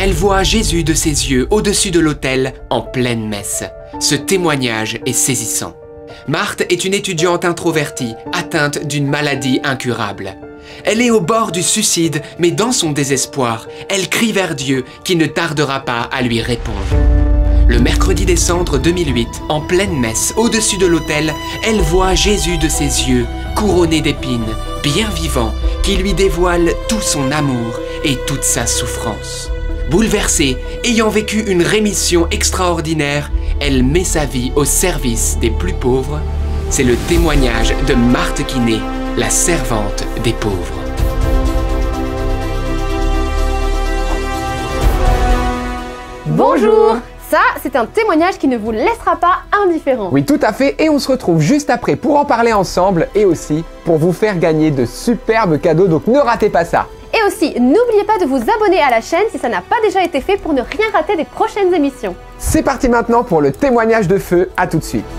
Elle voit Jésus de ses yeux au-dessus de l'autel en pleine messe. Ce témoignage est saisissant. Marthe est une étudiante introvertie, atteinte d'une maladie incurable. Elle est au bord du suicide, mais dans son désespoir, elle crie vers Dieu qui ne tardera pas à lui répondre. Le mercredi des Cendres 2008, en pleine messe, au-dessus de l'autel, elle voit Jésus de ses yeux, couronné d'épines, bien vivant, qui lui dévoile tout son amour et toute sa souffrance. Bouleversée, ayant vécu une rémission extraordinaire, elle met sa vie au service des plus pauvres. C'est le témoignage de Marthe Quinet, la servante des pauvres. Bonjour! Ça, c'est un témoignage qui ne vous laissera pas indifférent. Oui, tout à fait, et on se retrouve juste après pour en parler ensemble et aussi pour vous faire gagner de superbes cadeaux, donc ne ratez pas ça. Et aussi, n'oubliez pas de vous abonner à la chaîne si ça n'a pas déjà été fait pour ne rien rater des prochaines émissions. C'est parti maintenant pour le témoignage de feu, à tout de suite.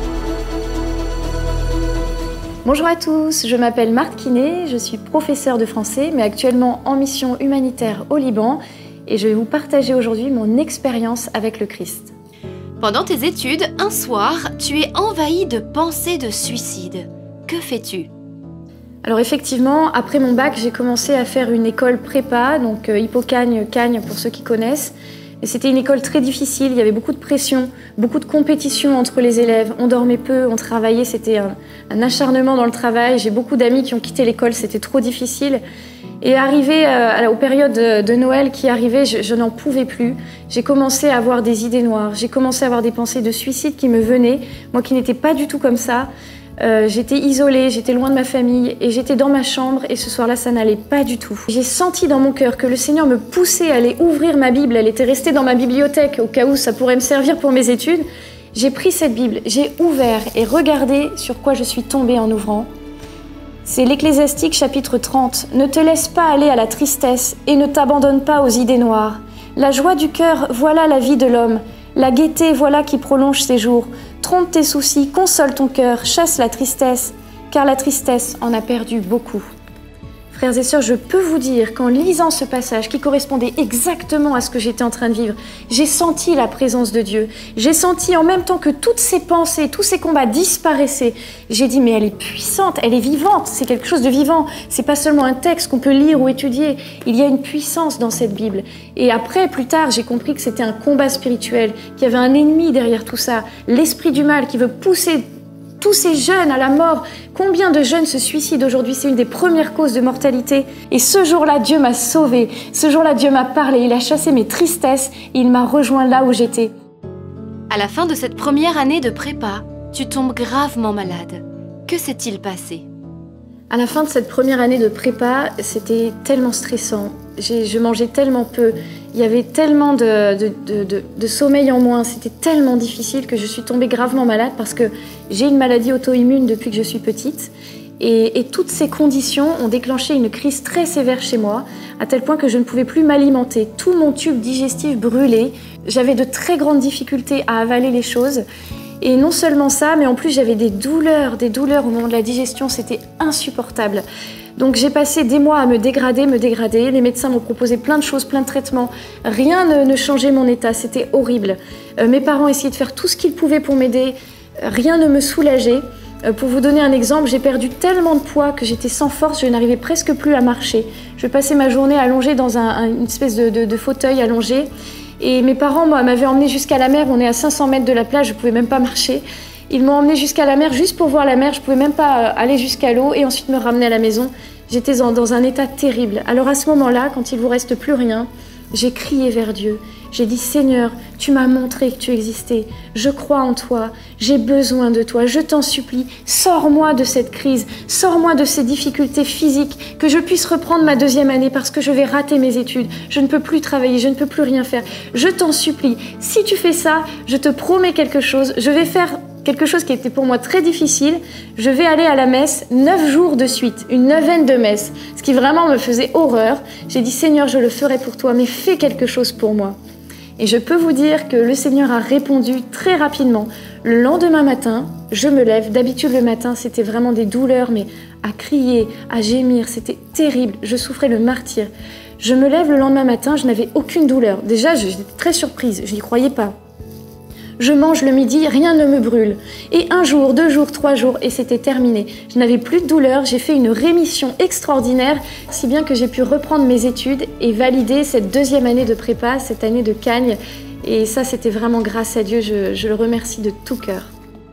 Bonjour à tous, je m'appelle Marthe Quinet, je suis professeure de français mais actuellement en mission humanitaire au Liban et je vais vous partager aujourd'hui mon expérience avec le Christ. Pendant tes études, un soir, tu es envahi de pensées de suicide. Que fais-tu ? Alors effectivement, après mon bac, j'ai commencé à faire une école prépa, donc Hippocagne, Cagne pour ceux qui connaissent. Et c'était une école très difficile, il y avait beaucoup de pression, beaucoup de compétition entre les élèves. On dormait peu, on travaillait, c'était un acharnement dans le travail. J'ai beaucoup d'amis qui ont quitté l'école, c'était trop difficile. Et arrivé aux périodes de Noël qui arrivaient, je n'en pouvais plus. J'ai commencé à avoir des idées noires, j'ai commencé à avoir des pensées de suicide qui me venaient, moi qui n'étais pas du tout comme ça. J'étais isolée, j'étais loin de ma famille et j'étais dans ma chambre et ce soir-là, ça n'allait pas du tout. J'ai senti dans mon cœur que le Seigneur me poussait à aller ouvrir ma Bible. Elle était restée dans ma bibliothèque au cas où ça pourrait me servir pour mes études. J'ai pris cette Bible, j'ai ouvert et regardé sur quoi je suis tombée en ouvrant. C'est l'Ecclésiastique chapitre 30. Ne te laisse pas aller à la tristesse et ne t'abandonne pas aux idées noires. La joie du cœur, voilà la vie de l'homme. La gaieté, voilà qui prolonge ses jours. Trompe tes soucis, console ton cœur, chasse la tristesse, car la tristesse en a perdu beaucoup. Frères et sœurs, je peux vous dire qu'en lisant ce passage qui correspondait exactement à ce que j'étais en train de vivre, j'ai senti la présence de Dieu. J'ai senti en même temps que toutes ces pensées, tous ces combats disparaissaient. J'ai dit, mais elle est puissante, elle est vivante, c'est quelque chose de vivant. C'est pas seulement un texte qu'on peut lire ou étudier. Il y a une puissance dans cette Bible. Et après, plus tard, j'ai compris que c'était un combat spirituel, qu'il y avait un ennemi derrière tout ça, l'esprit du mal qui veut pousser tous ces jeunes à la mort. Combien de jeunes se suicident aujourd'hui? C'est une des premières causes de mortalité. Et ce jour-là, Dieu m'a sauvée. Ce jour-là, Dieu m'a parlé. Il a chassé mes tristesses et il m'a rejoint là où j'étais. À la fin de cette première année de prépa, tu tombes gravement malade. Que s'est-il passé ? À la fin de cette première année de prépa, c'était tellement stressant. Je mangeais tellement peu. Il y avait tellement de sommeil en moins. C'était tellement difficile que je suis tombée gravement malade parce que j'ai une maladie auto-immune depuis que je suis petite. Et toutes ces conditions ont déclenché une crise très sévère chez moi, à tel point que je ne pouvais plus m'alimenter. Tout mon tube digestif brûlait. J'avais de très grandes difficultés à avaler les choses. Et non seulement ça, mais en plus j'avais des douleurs au moment de la digestion, c'était insupportable. Donc j'ai passé des mois à me dégrader. Les médecins m'ont proposé plein de choses, plein de traitements. Rien ne changeait mon état, c'était horrible. Mes parents essayaient de faire tout ce qu'ils pouvaient pour m'aider. Rien ne me soulageait. Pour vous donner un exemple, j'ai perdu tellement de poids que j'étais sans force, je n'arrivais presque plus à marcher. Je passais ma journée allongée dans une espèce de fauteuil allongé. Et mes parents m'avaient emmenée jusqu'à la mer, on est à 500 mètres de la plage, je ne pouvais même pas marcher. Ils m'ont emmenée jusqu'à la mer juste pour voir la mer, je ne pouvais même pas aller jusqu'à l'eau et ensuite me ramener à la maison. J'étais dans un état terrible. Alors à ce moment-là, quand il ne vous reste plus rien, j'ai crié vers Dieu. J'ai dit, Seigneur, tu m'as montré que tu existais. Je crois en toi. J'ai besoin de toi. Je t'en supplie, sors-moi de cette crise. Sors-moi de ces difficultés physiques. Que je puisse reprendre ma deuxième année parce que je vais rater mes études. Je ne peux plus travailler. Je ne peux plus rien faire. Je t'en supplie. Si tu fais ça, je te promets quelque chose. Je vais faire quelque chose qui était pour moi très difficile. Je vais aller à la messe 9 jours de suite, une neuvaine de messe, ce qui vraiment me faisait horreur. J'ai dit, Seigneur, je le ferai pour toi, mais fais quelque chose pour moi. Et je peux vous dire que le Seigneur a répondu très rapidement. Le lendemain matin, je me lève. D'habitude, le matin, c'était vraiment des douleurs, mais à crier, à gémir, c'était terrible. Je souffrais le martyre. Je me lève le lendemain matin, je n'avais aucune douleur. Déjà, j'étais très surprise, je n'y croyais pas. Je mange le midi, rien ne me brûle. Et 1 jour, 2 jours, 3 jours, et c'était terminé. Je n'avais plus de douleur, j'ai fait une rémission extraordinaire, si bien que j'ai pu reprendre mes études et valider cette 2e année de prépa, cette année de Cagnes. Et ça, c'était vraiment grâce à Dieu, je le remercie de tout cœur.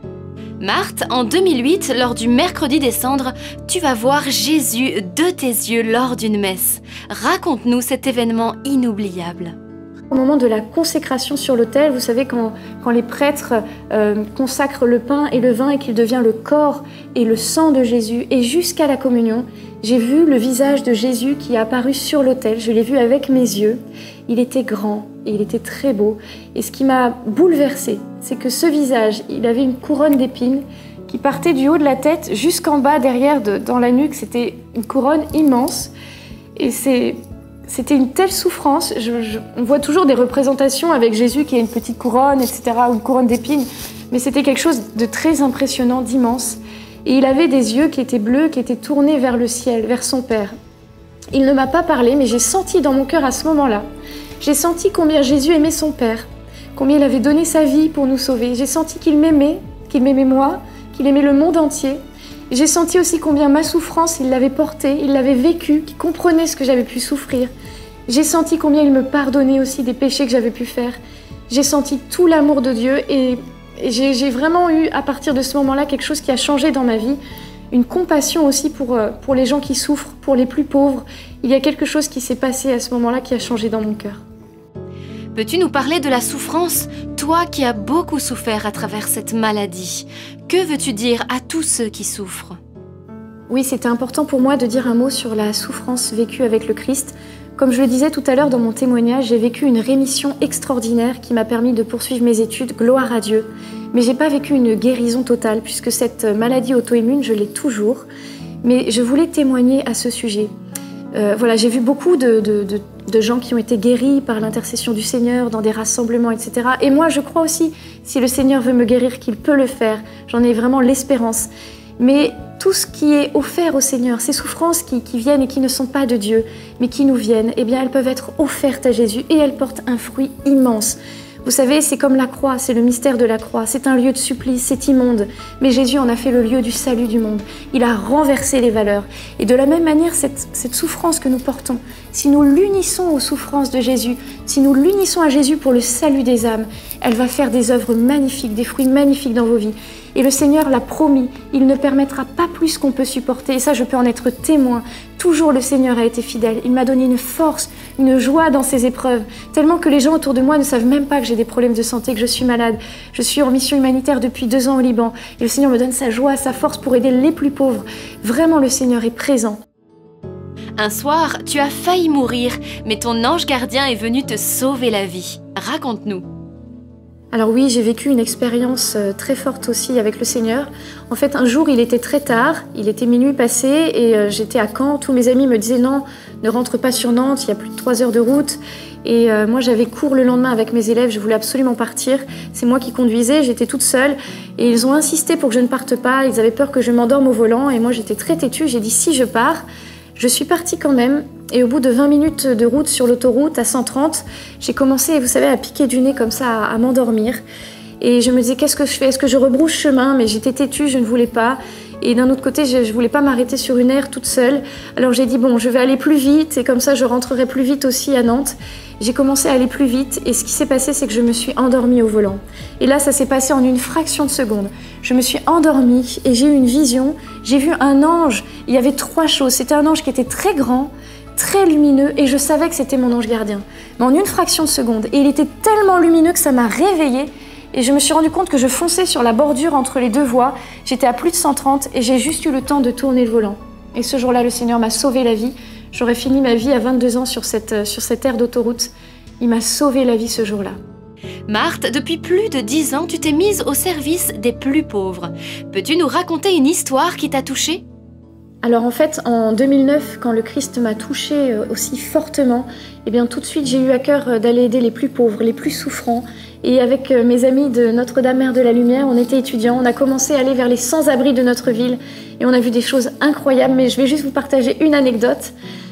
Marthe, en 2008, lors du mercredi des cendres, tu vas voir Jésus de tes yeux lors d'une messe. Raconte-nous cet événement inoubliable. Au moment de la consécration sur l'autel, vous savez, quand les prêtres consacrent le pain et le vin et qu'il devient le corps et le sang de Jésus, et jusqu'à la communion, j'ai vu le visage de Jésus qui est apparu sur l'autel. Je l'ai vu avec mes yeux. Il était grand et il était très beau. Et ce qui m'a bouleversée, c'est que ce visage, il avait une couronne d'épines qui partait du haut de la tête jusqu'en bas, derrière, dans la nuque. C'était une couronne immense. Et c'était une telle souffrance. On voit toujours des représentations avec Jésus qui a une petite couronne, etc., ou une couronne d'épines. Mais c'était quelque chose de très impressionnant, d'immense. Et il avait des yeux qui étaient bleus, qui étaient tournés vers le ciel, vers son Père. Il ne m'a pas parlé, mais j'ai senti dans mon cœur à ce moment-là, j'ai senti combien Jésus aimait son Père, combien il avait donné sa vie pour nous sauver. J'ai senti qu'il m'aimait moi, qu'il aimait le monde entier. J'ai senti aussi combien ma souffrance, il l'avait portée, il l'avait vécue, qu'il comprenait ce que j'avais pu souffrir. J'ai senti combien il me pardonnait aussi des péchés que j'avais pu faire. J'ai senti tout l'amour de Dieu et j'ai vraiment eu, à partir de ce moment-là, quelque chose qui a changé dans ma vie. Une compassion aussi pour les gens qui souffrent, pour les plus pauvres. Il y a quelque chose qui s'est passé à ce moment-là qui a changé dans mon cœur. Peux-tu nous parler de la souffrance, toi qui as beaucoup souffert à travers cette maladie? Que veux-tu dire à tous ceux qui souffrent? Oui, c'était important pour moi de dire un mot sur la souffrance vécue avec le Christ. Comme je le disais tout à l'heure dans mon témoignage, j'ai vécu une rémission extraordinaire qui m'a permis de poursuivre mes études, gloire à Dieu. Mais j'ai pas vécu une guérison totale, puisque cette maladie auto-immune, je l'ai toujours. Mais je voulais témoigner à ce sujet. Voilà, j'ai vu beaucoup de gens qui ont été guéris par l'intercession du Seigneur dans des rassemblements, etc. Et moi, je crois aussi, si le Seigneur veut me guérir, qu'il peut le faire. J'en ai vraiment l'espérance. Mais tout ce qui est offert au Seigneur, ces souffrances qui viennent et qui ne sont pas de Dieu, mais qui nous viennent, eh bien, elles peuvent être offertes à Jésus et elles portent un fruit immense. Vous savez, c'est comme la croix, c'est le mystère de la croix. C'est un lieu de supplice, c'est immonde. Mais Jésus en a fait le lieu du salut du monde. Il a renversé les valeurs. Et de la même manière, cette souffrance que nous portons, si nous l'unissons aux souffrances de Jésus, si nous l'unissons à Jésus pour le salut des âmes, elle va faire des œuvres magnifiques, des fruits magnifiques dans vos vies. Et le Seigneur l'a promis, il ne permettra pas plus qu'on peut supporter. Et ça, je peux en être témoin. Toujours le Seigneur a été fidèle. Il m'a donné une force, une joie dans ces épreuves, tellement que les gens autour de moi ne savent même pas que j'ai des problèmes de santé, que je suis malade. Je suis en mission humanitaire depuis 2 ans au Liban. Et le Seigneur me donne sa joie, sa force pour aider les plus pauvres. Vraiment, le Seigneur est présent. Un soir, tu as failli mourir, mais ton ange gardien est venu te sauver la vie. Raconte-nous. Alors oui, j'ai vécu une expérience très forte aussi avec le Seigneur. En fait, un jour, il était très tard, il était minuit passé et j'étais à Caen. Tous mes amis me disaient non, ne rentre pas sur Nantes, il y a plus de 3 heures de route. Et moi, j'avais cours le lendemain avec mes élèves, je voulais absolument partir. C'est moi qui conduisais, j'étais toute seule. Et ils ont insisté pour que je ne parte pas, ils avaient peur que je m'endorme au volant. Et moi, j'étais très têtue, j'ai dit si je pars. Je suis partie quand même. Et au bout de 20 minutes de route sur l'autoroute à 130, j'ai commencé, vous savez, à piquer du nez comme ça, à m'endormir. Et je me disais, qu'est-ce que je fais? Est-ce que je rebrousse chemin? Mais j'étais têtue, je ne voulais pas. Et d'un autre côté, je ne voulais pas m'arrêter sur une aire toute seule. Alors j'ai dit, bon, je vais aller plus vite et comme ça, je rentrerai plus vite aussi à Nantes. J'ai commencé à aller plus vite et ce qui s'est passé, c'est que je me suis endormie au volant. Et là, ça s'est passé en une fraction de seconde. Je me suis endormie et j'ai eu une vision. J'ai vu un ange. Il y avait 3 choses. C'était un ange qui était très grand, très lumineux et je savais que c'était mon ange gardien. Mais en une fraction de seconde. Et il était tellement lumineux que ça m'a réveillée et je me suis rendu compte que je fonçais sur la bordure entre les 2 voies. J'étais à plus de 130 et j'ai juste eu le temps de tourner le volant. Et ce jour-là, le Seigneur m'a sauvé la vie. J'aurais fini ma vie à 22 ans sur cette aire d'autoroute. Il m'a sauvé la vie ce jour-là. Marthe, depuis plus de 10 ans, tu t'es mise au service des plus pauvres. Peux-tu nous raconter une histoire qui t'a touchée? Alors en fait, en 2009, quand le Christ m'a touchée aussi fortement, eh bien tout de suite j'ai eu à cœur d'aller aider les plus pauvres, les plus souffrants. Et avec mes amis de Notre-Dame Mère de la Lumière, on était étudiants, on a commencé à aller vers les sans-abri de notre ville et on a vu des choses incroyables, mais je vais juste vous partager une anecdote.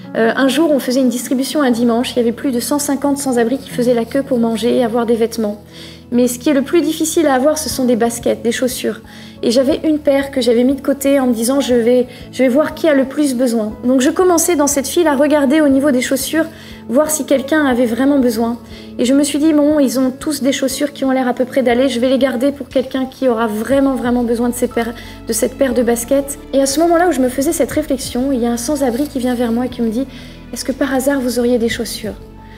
Un jour, on faisait une distribution un dimanche, il y avait plus de 150 sans-abri qui faisaient la queue pour manger et avoir des vêtements. Mais ce qui est le plus difficile à avoir, ce sont des baskets, des chaussures. Et j'avais une paire que j'avais mis de côté en me disant je vais voir qui a le plus besoin. Donc je commençais dans cette file à regarder au niveau des chaussures, voir si quelqu'un avait vraiment besoin. Et je me suis dit bon, ils ont tous des chaussures qui ont l'air à peu près d'aller, je vais les garder pour quelqu'un qui aura vraiment besoin de cette paire de baskets. Et à ce moment-là où je me faisais cette réflexion, il y a un sans-abri qui vient vers moi et qui me dit est-ce que par hasard vous auriez des chaussures ?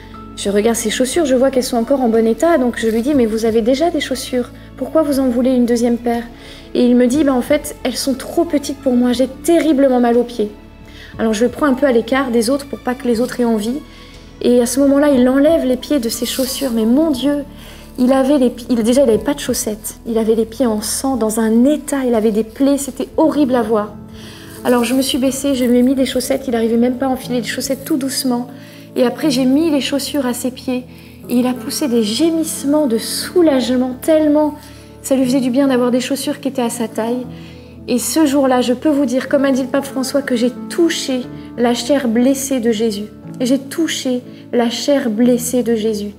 Je regarde ces chaussures, je vois qu'elles sont encore en bon état, donc je lui dis « Mais vous avez déjà des chaussures, pourquoi vous en voulez une deuxième paire ?» Et il me dit « En fait, elles sont trop petites pour moi, j'ai terriblement mal aux pieds. » Alors je le prends un peu à l'écart des autres pour pas que les autres aient envie. Et à ce moment-là, il enlève les pieds de ses chaussures, mais mon Dieu, déjà il n'avait pas de chaussettes, il avait les pieds en sang, dans un état, il avait des plaies, c'était horrible à voir. Alors je me suis baissée, je lui ai mis des chaussettes, il n'arrivait même pas à enfiler les chaussettes tout doucement. Et après, j'ai mis les chaussures à ses pieds et il a poussé des gémissements de soulagement tellement ça lui faisait du bien d'avoir des chaussures qui étaient à sa taille. Et ce jour-là, je peux vous dire, comme a dit le pape François, que j'ai touché la chair blessée de Jésus. J'ai touché la chair blessée de Jésus.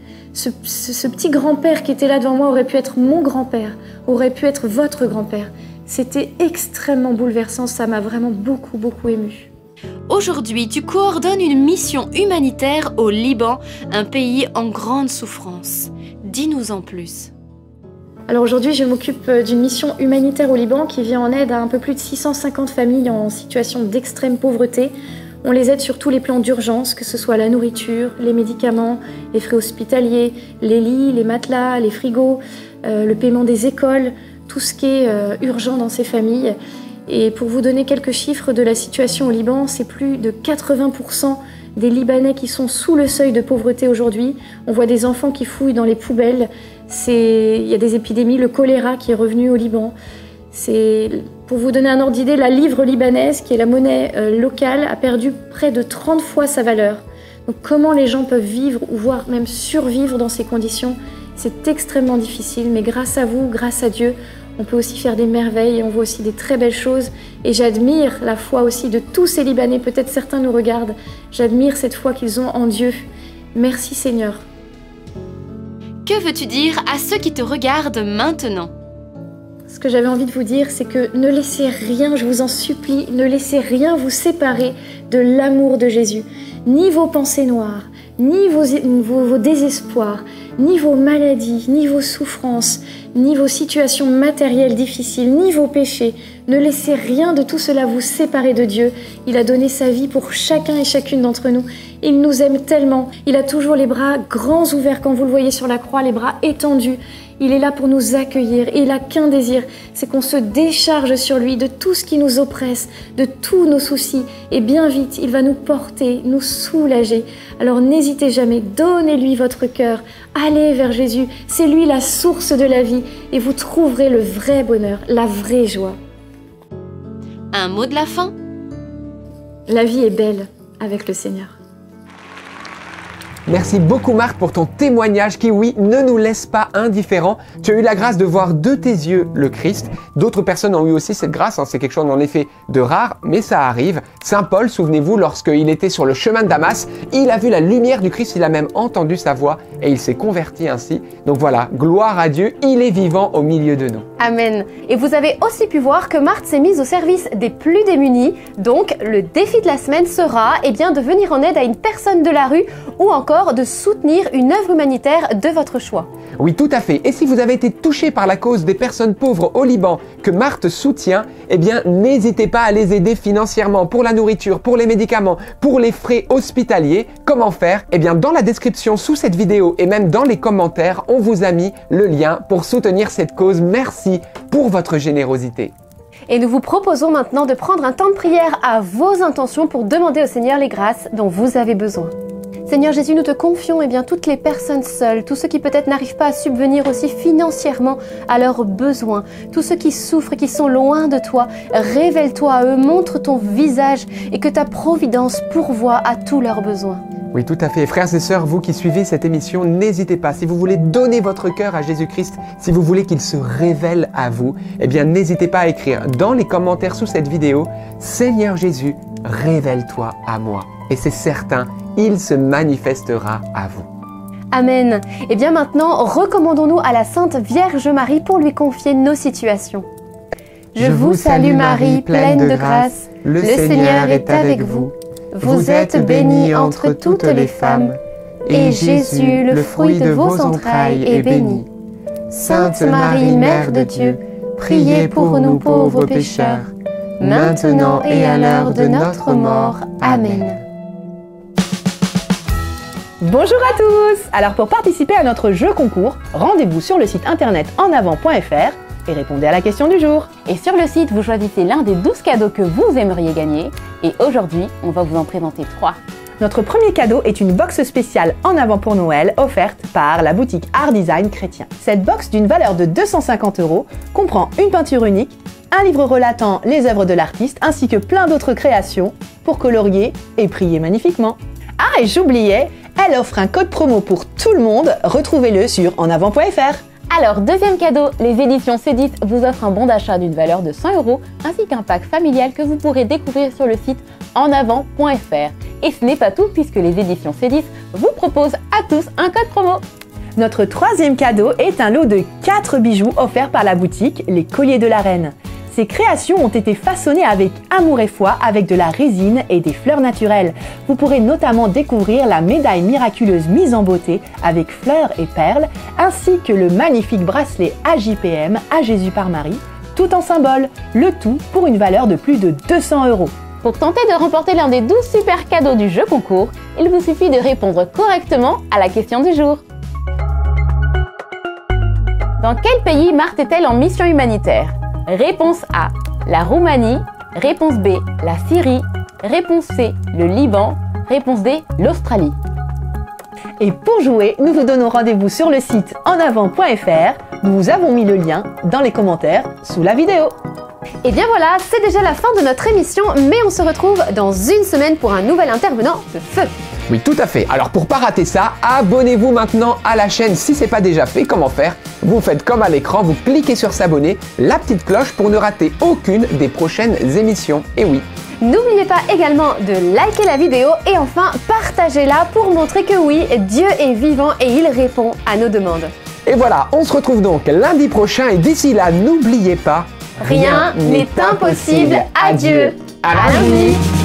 Ce petit grand-père qui était là devant moi aurait pu être mon grand-père, aurait pu être votre grand-père. C'était extrêmement bouleversant, ça m'a vraiment beaucoup émue. Aujourd'hui, tu coordonnes une mission humanitaire au Liban, un pays en grande souffrance. Dis-nous en plus. Alors aujourd'hui, je m'occupe d'une mission humanitaire au Liban qui vient en aide à un peu plus de 650 familles en situation d'extrême pauvreté. On les aide sur tous les plans d'urgence, que ce soit la nourriture, les médicaments, les frais hospitaliers, les lits, les matelas, les frigos, le paiement des écoles, tout ce qui est urgent dans ces familles. Et pour vous donner quelques chiffres de la situation au Liban, c'est plus de 80% des Libanais qui sont sous le seuil de pauvreté aujourd'hui. On voit des enfants qui fouillent dans les poubelles. Il y a des épidémies, le choléra qui est revenu au Liban. Pour vous donner un ordre d'idée, la livre libanaise, qui est la monnaie locale, a perdu près de 30 fois sa valeur. Donc comment les gens peuvent vivre ou voire même survivre dans ces conditions, c'est extrêmement difficile. Mais grâce à vous, grâce à Dieu, on peut aussi faire des merveilles et on voit aussi des très belles choses. Et j'admire la foi aussi de tous ces Libanais, peut-être certains nous regardent. J'admire cette foi qu'ils ont en Dieu. Merci Seigneur. Que veux-tu dire à ceux qui te regardent maintenant ? Ce que j'avais envie de vous dire, c'est que ne laissez rien, je vous en supplie, ne laissez rien vous séparer de l'amour de Jésus. Ni vos pensées noires, ni vos désespoirs, ni vos maladies, ni vos souffrances, ni vos situations matérielles difficiles, ni vos péchés. Ne laissez rien de tout cela vous séparer de Dieu. Il a donné sa vie pour chacun et chacune d'entre nous. Il nous aime tellement. Il a toujours les bras grands ouverts, quand vous le voyez sur la croix, les bras étendus. Il est là pour nous accueillir et il n'a qu'un désir, c'est qu'on se décharge sur lui de tout ce qui nous oppresse, de tous nos soucis. Et bien vite, il va nous porter, nous soulager. Alors n'hésitez jamais, donnez-lui votre cœur, allez vers Jésus. C'est lui la source de la vie et vous trouverez le vrai bonheur, la vraie joie. Un mot de la fin ? La vie est belle avec le Seigneur. Merci beaucoup Marthe pour ton témoignage qui, oui, ne nous laisse pas indifférents. Tu as eu la grâce de voir de tes yeux le Christ. D'autres personnes ont eu aussi cette grâce, c'est quelque chose en effet de rare, mais ça arrive. Saint Paul, souvenez-vous, lorsqu'il était sur le chemin de Damas, il a vu la lumière du Christ, il a même entendu sa voix et il s'est converti ainsi. Donc voilà, gloire à Dieu, il est vivant au milieu de nous. Amen. Et vous avez aussi pu voir que Marthe s'est mise au service des plus démunis. Donc le défi de la semaine sera de venir en aide à une personne de la rue ou encore de soutenir une œuvre humanitaire de votre choix. Oui, tout à fait. Et si vous avez été touché par la cause des personnes pauvres au Liban que Marthe soutient, n'hésitez pas à les aider financièrement pour la nourriture, pour les médicaments, pour les frais hospitaliers. Comment faire ? Dans la description sous cette vidéo et même dans les commentaires, on vous a mis le lien pour soutenir cette cause. Merci pour votre générosité. Et nous vous proposons maintenant de prendre un temps de prière à vos intentions pour demander au Seigneur les grâces dont vous avez besoin. Seigneur Jésus, nous te confions toutes les personnes seules, tous ceux qui peut-être n'arrivent pas à subvenir aussi financièrement à leurs besoins, tous ceux qui souffrent, qui sont loin de toi. Révèle-toi à eux, montre ton visage et que ta providence pourvoie à tous leurs besoins. Oui, tout à fait. Frères et sœurs, vous qui suivez cette émission, n'hésitez pas. Si vous voulez donner votre cœur à Jésus-Christ, si vous voulez qu'il se révèle à vous, eh bien, n'hésitez pas à écrire dans les commentaires sous cette vidéo « Seigneur Jésus, révèle-toi à moi ». Et c'est certain, il se manifestera à vous. Amen. Et bien maintenant, recommandons-nous à la Sainte Vierge Marie pour lui confier nos situations. Je vous salue Marie, pleine de grâce, le Seigneur est avec vous. Vous êtes bénie entre toutes les femmes, et Jésus, le fruit de vos entrailles, est béni. Sainte Marie, Mère de Dieu, priez pour nous pauvres pécheurs, maintenant et à l'heure de notre mort. Amen. Bonjour à tous! Alors pour participer à notre jeu concours, rendez-vous sur le site internet enavant.fr et répondez à la question du jour. Et sur le site, vous choisissez l'un des 12 cadeaux que vous aimeriez gagner. Et aujourd'hui, on va vous en présenter 3. Notre premier cadeau est une box spéciale En Avant pour Noël offerte par la boutique Art Design Chrétien. Cette box d'une valeur de 250 € comprend une peinture unique, un livre relatant les œuvres de l'artiste ainsi que plein d'autres créations pour colorier et prier magnifiquement. Ah, et j'oubliais, elle offre un code promo pour tout le monde, retrouvez-le sur enavant.fr. Alors, deuxième cadeau, les éditions C10 vous offrent un bon d'achat d'une valeur de 100 € ainsi qu'un pack familial que vous pourrez découvrir sur le site enavant.fr. Et ce n'est pas tout puisque les éditions C10 vous proposent à tous un code promo. Notre troisième cadeau est un lot de 4 bijoux offerts par la boutique Les Colliers de la Reine. Ces créations ont été façonnées avec amour et foi avec de la résine et des fleurs naturelles. Vous pourrez notamment découvrir la médaille miraculeuse mise en beauté avec fleurs et perles, ainsi que le magnifique bracelet AJPM à Jésus par Marie, tout en symbole, le tout pour une valeur de plus de 200 €. Pour tenter de remporter l'un des 12 super cadeaux du jeu concours, il vous suffit de répondre correctement à la question du jour. Dans quel pays Marthe est-elle en mission humanitaire? Réponse A, la Roumanie. Réponse B, la Syrie. Réponse C, le Liban. Réponse D, l'Australie. Et pour jouer, nous vous donnons rendez-vous sur le site enavant.fr. Nous vous avons mis le lien dans les commentaires sous la vidéo. Et bien voilà, c'est déjà la fin de notre émission, mais on se retrouve dans une semaine pour un nouvel intervenant de feu. Oui, tout à fait. Alors pour pas rater ça, abonnez-vous maintenant à la chaîne si c'est pas déjà fait. Comment faire? Vous faites comme à l'écran, vous cliquez sur s'abonner, la petite cloche pour ne rater aucune des prochaines émissions. Et oui. N'oubliez pas également de liker la vidéo et enfin partagez-la pour montrer que oui, Dieu est vivant et il répond à nos demandes. Et voilà, on se retrouve donc lundi prochain et d'ici là, n'oubliez pas, rien n'est impossible à Dieu. À lundi.